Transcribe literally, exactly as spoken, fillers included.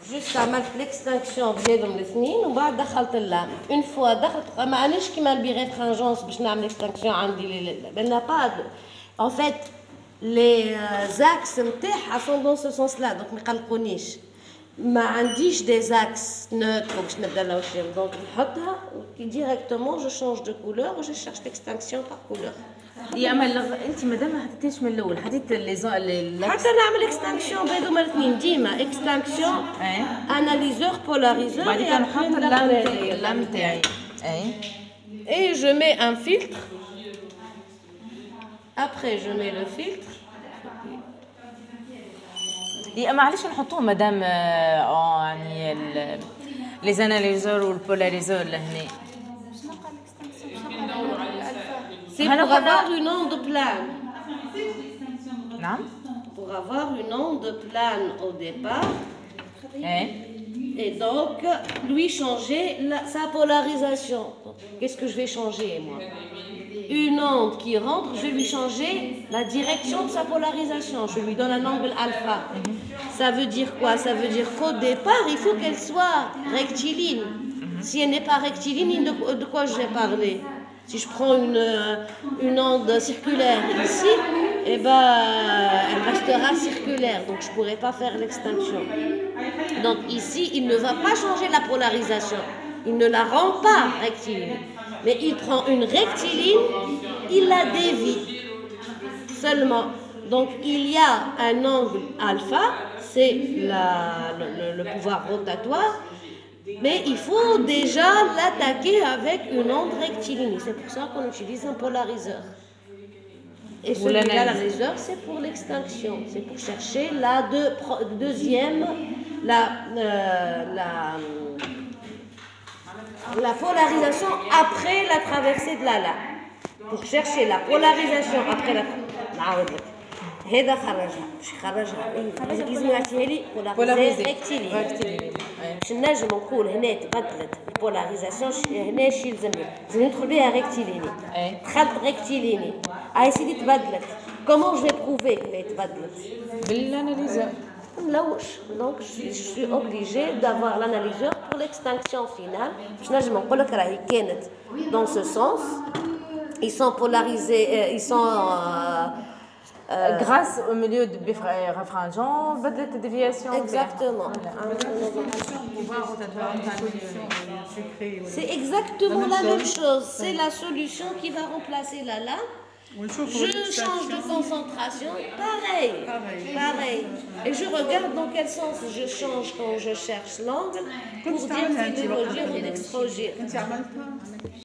Juste عملت l'extinction بينهم الاثنين وبعد دخلت اللام. Une fois دخلت ما عنديش كيما البيريفرنجونس باش نعمل l'extinction عندي لأن pas en fait les axes نتاعها sont dans ce sens là donc ما يقلقونيش. ما عنديش des axes neutres باش نبدا نوشيهم donc نحطها directement je change de couleur et je cherche l'extinction par couleur. يا اما انت مادام ما حطيتيش من الاول حطيت لي حتى نعمل اكستانكسيون بينهم الاثنين ديما اكستانكسيون اناليزور بولاريزور بعد كده نحط اللام تاعي اي et je mets un filtre après je mets le filtre يا اما علاش نحطوه مادام يعني لي زاناليزور والبولاريزور لهنا c'est pour avoir une onde plane. Non. Pour avoir une onde plane au départ. Et, et donc, lui changer la, sa polarisation. Qu'est-ce que je vais changer, moi? Une onde qui rentre, je vais lui changer la direction de sa polarisation. Je lui donne un angle alpha. Mm-hmm. Ça veut dire quoi? Ça veut dire qu'au départ, il faut qu'elle soit rectiligne. Mm-hmm. Si elle n'est pas rectiligne, de, de quoi je vais parler? Si je prends une, une onde circulaire ici, eh ben, elle restera circulaire, donc je ne pourrai pas faire l'extinction. Donc ici, il ne va pas changer la polarisation, il ne la rend pas rectiligne, mais il prend une rectiligne, il la dévie seulement. Donc il y a un angle alpha, c'est le, le, le pouvoir rotatoire, mais il faut déjà l'attaquer avec une onde rectiligne. C'est pour ça qu'on utilise un polariseur. Et celui-là, l'analyseur, c'est pour l'extinction. C'est pour chercher la deux, deuxième, la, euh, la, la polarisation après la traversée de la lame. Pour chercher la polarisation après la traversée. هذا خرجها باش يخرجها لازم يعطيها لي بولاريزي ريكتيلي باش نجم نقول هنا تبدلت البولاريزاسيون هنا شي يلزمني لازم ندخل بها ريكتيليني دخلت ريكتيليني هاي سيدي تبدلت كومون جو بروفي كلي تبدلت بالاناليزور ملوش دونك جو سوي اوبليجي دافوار لاناليزور بور ليكستانكسيون فينال باش نجم نقول لك راهي كانت دون سو سونس ils sont polarisés ils sont Euh, grâce au milieu de réfringent, بدلت déviation. Exactement. C'est exactement la même chose. C'est la solution qui va remplacer la lame. Je change de concentration. Pareil. Pareil. Et je regarde dans quel sens je change quand je cherche l'angle pour dire si de ou d'extrogir.